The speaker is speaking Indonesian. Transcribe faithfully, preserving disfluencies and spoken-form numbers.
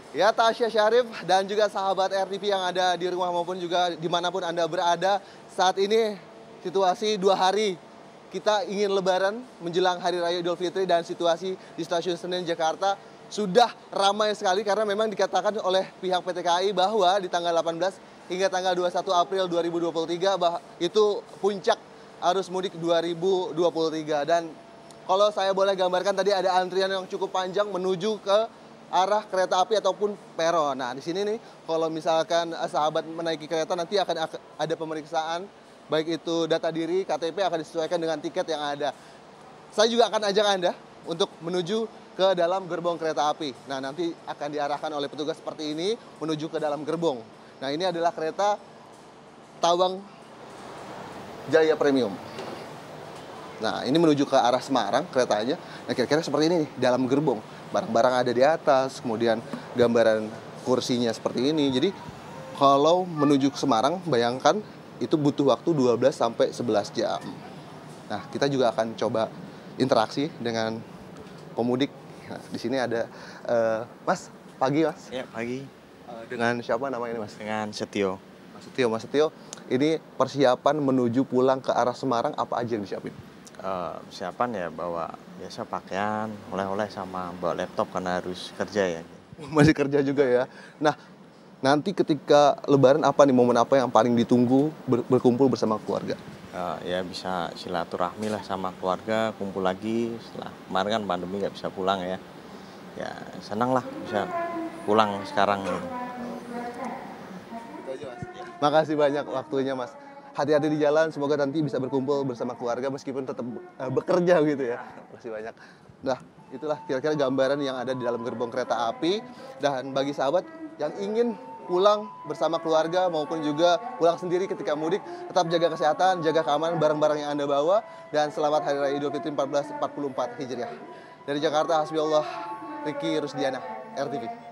Ya, Tasya Syarif dan juga sahabat R T V yang ada di rumah maupun juga dimanapun Anda berada, saat ini situasi dua hari kita ingin lebaran menjelang Hari Raya Idul Fitri dan situasi di Stasiun Senen Jakarta sudah ramai sekali karena memang dikatakan oleh pihak P T K A I bahwa di tanggal delapan belas hingga tanggal dua puluh satu April dua ribu dua puluh tiga bah itu puncak arus mudik dua ribu dua puluh tiga. Dan kalau saya boleh gambarkan tadi ada antrian yang cukup panjang menuju ke arah kereta api ataupun peron. Nah, di sini nih kalau misalkan sahabat menaiki kereta nanti akan ada pemeriksaan baik itu data diri, K T P akan disesuaikan dengan tiket yang ada. Saya juga akan ajak Anda untuk menuju ke dalam gerbong kereta api. Nah, nanti akan diarahkan oleh petugas seperti ini menuju ke dalam gerbong. Nah, ini adalah kereta Tawang Jaya Premium. Nah, ini menuju ke arah Semarang keretanya. Nah, kira-kira seperti ini nih, dalam gerbong. Barang-barang ada di atas, kemudian gambaran kursinya seperti ini. Jadi, kalau menuju ke Semarang, bayangkan itu butuh waktu dua belas sampai sebelas jam. Nah, kita juga akan coba interaksi dengan pemudik. Nah, di sini ada uh, Mas, pagi Mas. Ya, pagi. Uh, dengan siapa namanya ini Mas? Dengan Setio. Mas Setio, Mas Setio, ini persiapan menuju pulang ke arah Semarang apa aja yang disiapin? Uh, persiapan ya bawa biasa pakaian, oleh-oleh sama bawa laptop karena harus kerja ya. Masih kerja juga ya. Nah, nanti ketika Lebaran apa nih momen apa yang paling ditunggu ber berkumpul bersama keluarga? Uh, ya bisa silaturahmi lah sama keluarga, kumpul lagi setelah kemarin kan pandemi nggak bisa pulang ya. Ya senang lah bisa pulang sekarang. Makasih banyak waktunya Mas. Hati-hati di jalan, semoga nanti bisa berkumpul bersama keluarga meskipun tetap uh, bekerja gitu ya. Makasih banyak. Nah, itulah kira-kira gambaran yang ada di dalam gerbong kereta api. Dan bagi sahabat yang ingin pulang bersama keluarga maupun juga pulang sendiri ketika mudik, tetap jaga kesehatan, jaga keamanan barang-barang yang Anda bawa, dan selamat Hari Raya Idul Fitri seribu empat ratus empat puluh empat Hijriah. Dari Jakarta, Hasbiullah, Riki Rusdiana, R T V.